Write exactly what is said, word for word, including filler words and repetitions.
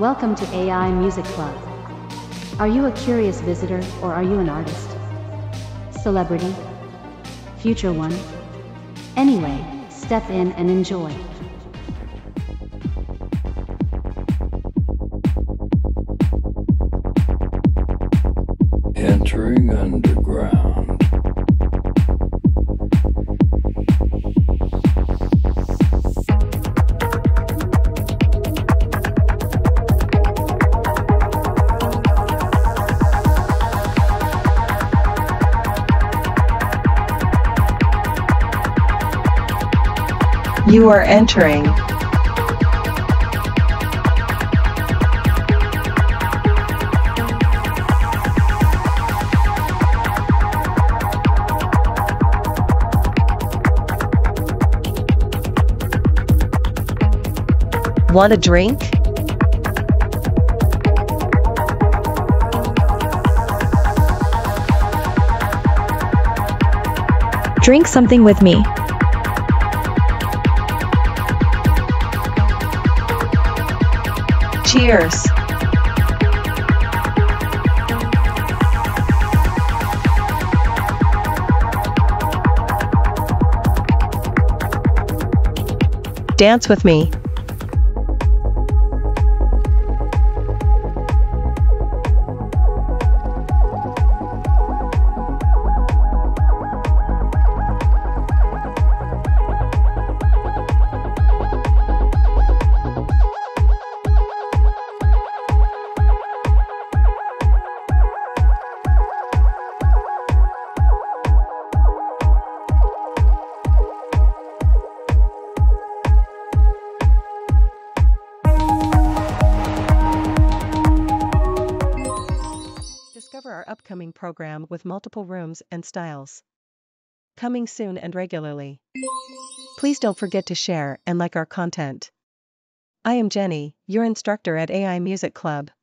Welcome to A I Music Club. Are you a curious visitor or are you an artist? Celebrity? Future one? Anyway, step in and enjoy. Entering underground. You are entering Want a drink? Drink something with me. Cheers. Dance with me. Discover our upcoming program with multiple rooms and styles. Coming soon and regularly. Please don't forget to share and like our content. I am Jenny, your instructor at A I Music Club.